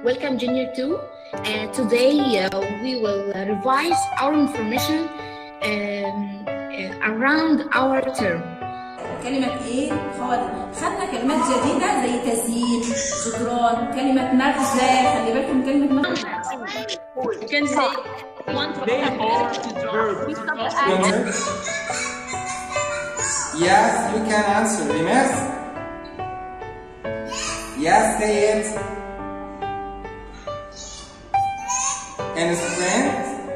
Welcome Junior 2. Today we will revise our information around our term. كلمة إيه؟ خالد. خدنا كلمات جديدة زي تزيين، جدران، كلمة مغزى، خلي بالكم من كلمة مغزى. You can say one to Yes, you can answer. Rimes? Yes, say it. Instrument?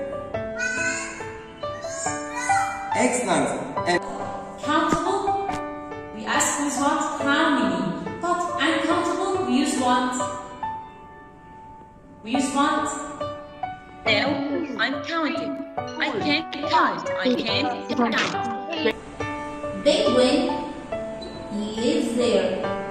Excellent. And Countable, we ask with what? How many? But uncountable, we use what? We use what? No, I'm counting. I can't count. I can't count. Penguin, he lives there.